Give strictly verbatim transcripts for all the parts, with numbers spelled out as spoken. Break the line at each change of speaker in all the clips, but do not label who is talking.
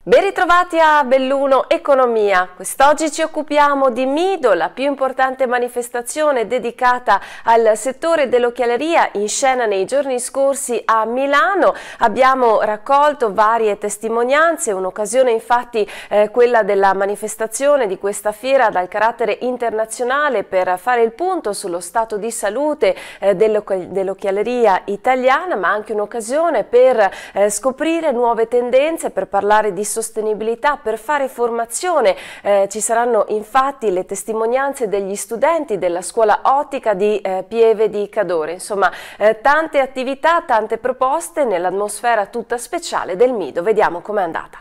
Ben ritrovati a Belluno Economia. Quest'oggi ci occupiamo di Mido, la più importante manifestazione dedicata al settore dell'occhialeria in scena nei giorni scorsi a Milano. Abbiamo raccolto varie testimonianze, un'occasione infatti eh, quella della manifestazione di questa fiera dal carattere internazionale per fare il punto sullo stato di salute eh, dell'occhialeria italiana, ma anche un'occasione per eh, scoprire nuove tendenze, per parlare di sostenibilità, per fare formazione. Eh, ci saranno infatti le testimonianze degli studenti della scuola ottica di eh, Pieve di Cadore. Insomma, eh, tante attività, tante proposte nell'atmosfera tutta speciale del Mido. Vediamo com'è andata.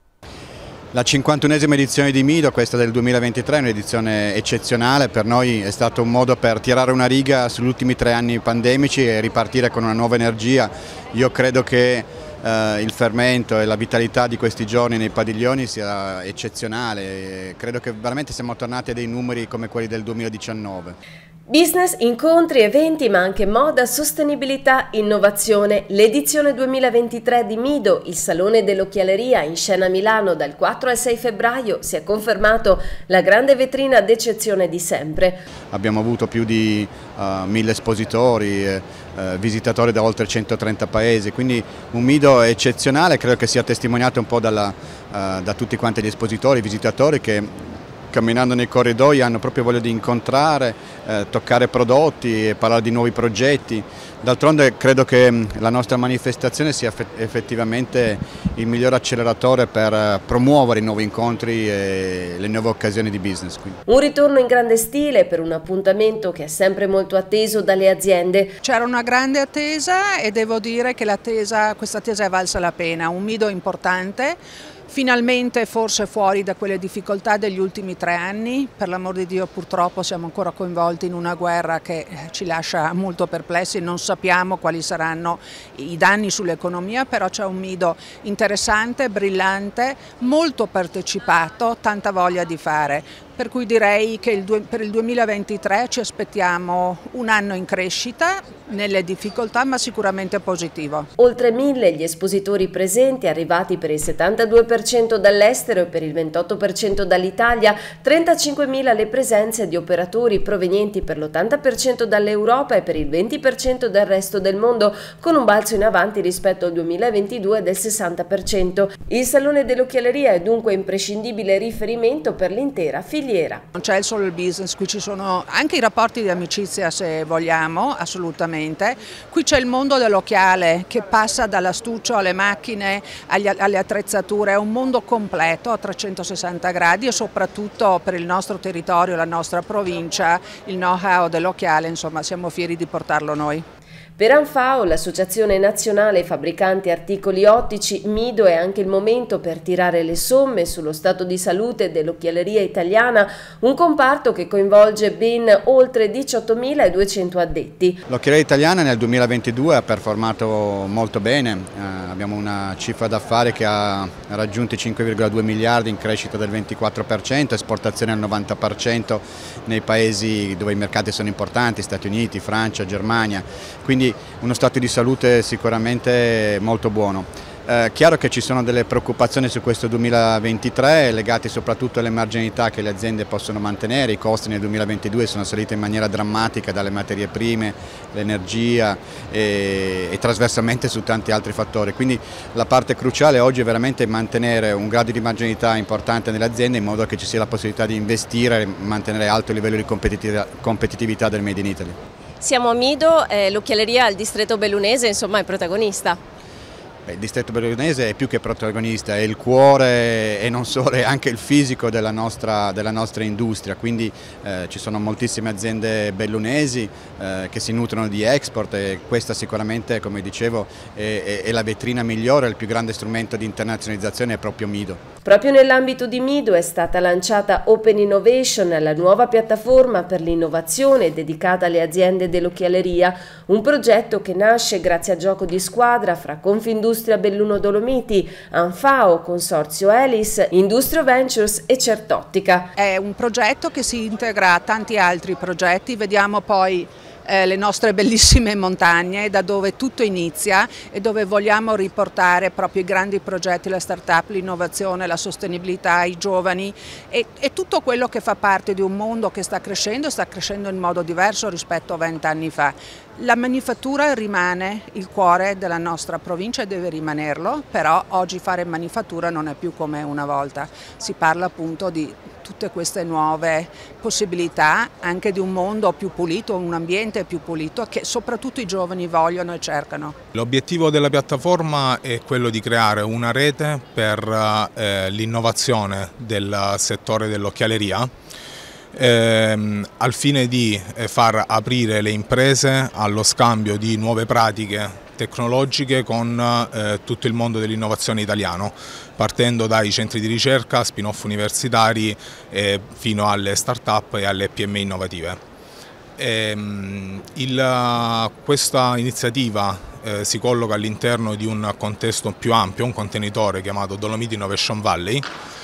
La cinquantunesima edizione di Mido, questa del duemilaventitré, è un'edizione eccezionale. Per noi è stato un modo per tirare una riga sugli ultimi tre anni pandemici e ripartire con una nuova energia. Io credo che Uh, il fermento e la vitalità di questi giorni nei padiglioni sia eccezionale. Credo che veramente siamo tornati a dei numeri come quelli del duemiladiciannove.
Business, incontri, eventi, ma anche moda, sostenibilità, innovazione. L'edizione duemilaventitré di Mido, il Salone dell'Occhialeria in scena a Milano dal quattro al sei febbraio, si è confermato la grande vetrina d'eccezione di sempre.
Abbiamo avuto più di uh, mille espositori, eh, eh, visitatori da oltre centotrenta paesi, quindi un Mido eccezionale. Credo che sia testimoniato un po' dalla, uh, da tutti quanti gli espositori, visitatori che camminando nei corridoi hanno proprio voglia di incontrare, eh, toccare prodotti e parlare di nuovi progetti. D'altronde credo che la nostra manifestazione sia effettivamente il miglior acceleratore per promuovere i nuovi incontri e le nuove occasioni di business. Quindi.
Un ritorno in grande stile per un appuntamento che è sempre molto atteso dalle aziende.
C'era una grande attesa e devo dire che l'attesa, questa attesa è valsa la pena, un Mido importante. Finalmente forse fuori da quelle difficoltà degli ultimi tre anni, per l'amor di Dio purtroppo siamo ancora coinvolti in una guerra che ci lascia molto perplessi, non sappiamo quali saranno i danni sull'economia, però c'è un Mido interessante, brillante, molto partecipato, tanta voglia di fare. Per cui direi che il, per il duemilaventitré ci aspettiamo un anno in crescita, nelle difficoltà, ma sicuramente positivo.
Oltre mille gli espositori presenti, arrivati per il settantadue per cento dall'estero e per il ventotto per cento dall'Italia, trentacinquemila le presenze di operatori provenienti per l'ottanta per cento dall'Europa e per il venti per cento dal resto del mondo, con un balzo in avanti rispetto al duemilaventidue del sessanta per cento. Il Salone dell'Occhialeria è dunque imprescindibile riferimento per l'intera filiera.
Non c'è solo il business, qui ci sono anche i rapporti di amicizia, se vogliamo, assolutamente. Qui c'è il mondo dell'occhiale che passa dall'astuccio alle macchine, agli, alle attrezzature, è un mondo completo a trecentosessanta gradi e soprattutto per il nostro territorio, la nostra provincia, il know-how dell'occhiale, insomma siamo fieri di portarlo noi.
Per Anfao, l'Associazione Nazionale Fabbricanti Articoli Ottici, Mido è anche il momento per tirare le somme sullo stato di salute dell'occhialeria italiana, un comparto che coinvolge ben oltre diciottomiladuecento addetti.
L'occhialeria italiana nel duemilaventidue ha performato molto bene, eh, abbiamo una cifra d'affari che ha raggiunto i cinque virgola due miliardi in crescita del ventiquattro per cento, esportazione al novanta per cento nei paesi dove i mercati sono importanti, Stati Uniti, Francia, Germania, quindi uno stato di salute sicuramente molto buono. Eh, chiaro che ci sono delle preoccupazioni su questo duemilaventitré legate soprattutto all'emarginalità che le aziende possono mantenere. I costi nel duemilaventidue sono saliti in maniera drammatica dalle materie prime, l'energia e, e trasversalmente su tanti altri fattori, quindi la parte cruciale oggi è veramente mantenere un grado di marginalità importante nelle aziende in modo che ci sia la possibilità di investire e mantenere alto il livello di competitività, competitività del Made in Italy.
Siamo a Mido, eh, l'occhialeria al distretto bellunese insomma è protagonista.
Il distretto bellunese è più che protagonista, è il cuore e non solo, è anche il fisico della nostra, della nostra industria, quindi eh, ci sono moltissime aziende bellunesi eh, che si nutrono di export e questa sicuramente, come dicevo, è, è la vetrina migliore, il più grande strumento di internazionalizzazione è proprio Mido.
Proprio nell'ambito di Mido è stata lanciata Open Innovation, la nuova piattaforma per l'innovazione dedicata alle aziende dell'occhialeria, un progetto che nasce grazie a gioco di squadra fra Confindustria Belluno Dolomiti, Anfao, Consorzio Elis, Industrio Ventures e Certottica.
È un progetto che si integra a tanti altri progetti, vediamo poi eh, le nostre bellissime montagne, da dove tutto inizia e dove vogliamo riportare proprio i grandi progetti, la start-up, l'innovazione, la sostenibilità, i giovani e, e tutto quello che fa parte di un mondo che sta crescendo, sta crescendo in modo diverso rispetto a vent'anni fa. La manifattura rimane il cuore della nostra provincia e deve rimanerlo, però oggi fare manifattura non è più come una volta. Si parla appunto di tutte queste nuove possibilità, anche di un mondo più pulito, un ambiente più pulito che soprattutto i giovani vogliono e cercano. L'obiettivo della piattaforma è quello di creare una rete per eh, l'innovazione del settore dell'occhialeria, Ehm, al fine di eh, far aprire le imprese allo scambio di nuove pratiche tecnologiche con eh, tutto il mondo dell'innovazione italiano, partendo dai centri di ricerca, spin-off universitari eh, fino alle start-up e alle P M I innovative. Ehm, il, questa iniziativa eh, si colloca all'interno di un contesto più ampio, un contenitore chiamato Dolomiti Innovation Valley,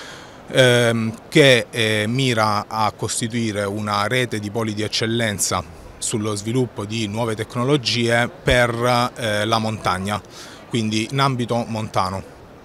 che eh, mira a costituire una rete di poli di eccellenza sullo sviluppo di nuove tecnologie per eh, la montagna, quindi in ambito montano.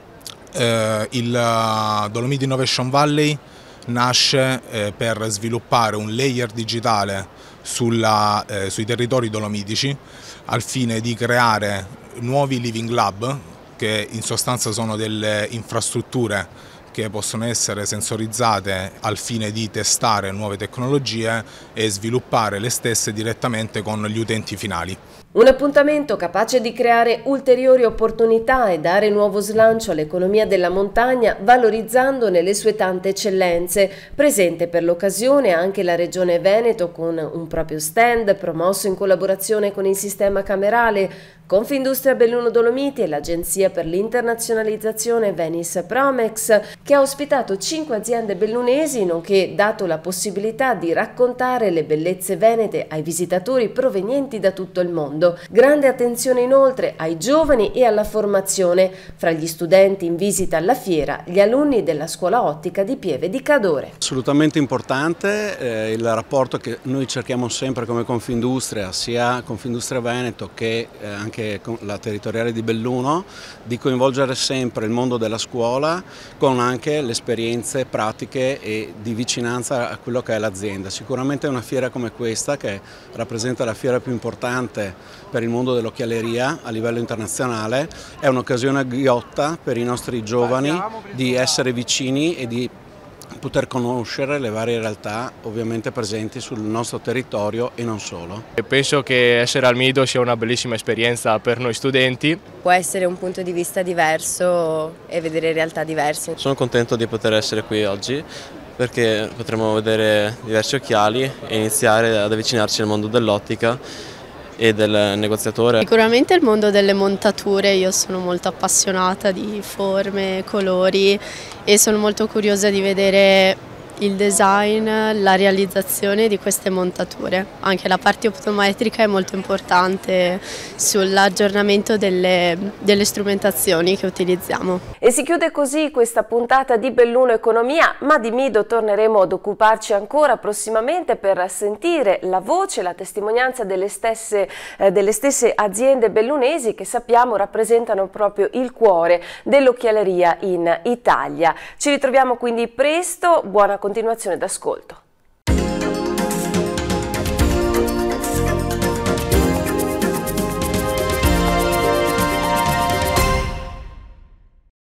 Eh, il Dolomiti Innovation Valley nasce eh, per sviluppare un layer digitale sulla, eh, sui territori dolomitici al fine di creare nuovi living lab, che in sostanza sono delle infrastrutture che possono essere sensorizzate al fine di testare nuove tecnologie e sviluppare le stesse direttamente con gli utenti finali.
Un appuntamento capace di creare ulteriori opportunità e dare nuovo slancio all'economia della montagna, valorizzandone le sue tante eccellenze. Presente per l'occasione anche la Regione Veneto con un proprio stand promosso in collaborazione con il sistema camerale, Confindustria Belluno Dolomiti e l'Agenzia per l'Internazionalizzazione Venice Promex, che ha ospitato cinque aziende bellunesi, nonché dato la possibilità di raccontare le bellezze venete ai visitatori provenienti da tutto il mondo. Grande attenzione inoltre ai giovani e alla formazione. Fra gli studenti in visita alla fiera, gli alunni della Scuola Ottica di Pieve di Cadore.
Assolutamente importante eh, il rapporto che noi cerchiamo sempre come Confindustria, sia Confindustria Veneto che eh, anche con la territoriale di Belluno, di coinvolgere sempre il mondo della scuola con anche le esperienze pratiche e di vicinanza a quello che è l'azienda. Sicuramente una fiera come questa, che rappresenta la fiera più importante per il mondo dell'occhialeria a livello internazionale, è un'occasione ghiotta per i nostri giovani di essere vicini e di poter conoscere le varie realtà ovviamente presenti sul nostro territorio e non solo.
Penso che essere al Mido sia una bellissima esperienza per noi studenti.
Può essere un punto di vista diverso e vedere realtà diverse.
Sono contento di poter essere qui oggi perché potremo vedere diversi occhiali e iniziare ad avvicinarci al mondo dell'ottica e del negoziatore.
Sicuramente il mondo delle montature, io sono molto appassionata di forme, colori e sono molto curiosa di vedere il design, la realizzazione di queste montature. Anche la parte optometrica è molto importante sull'aggiornamento delle, delle strumentazioni che utilizziamo.
E si chiude così questa puntata di Belluno Economia, ma di Mido torneremo ad occuparci ancora prossimamente per sentire la voce, la testimonianza delle stesse, eh, delle stesse aziende bellunesi che sappiamo rappresentano proprio il cuore dell'occhialeria in Italia. Ci ritroviamo quindi presto, buona continuazione d'ascolto.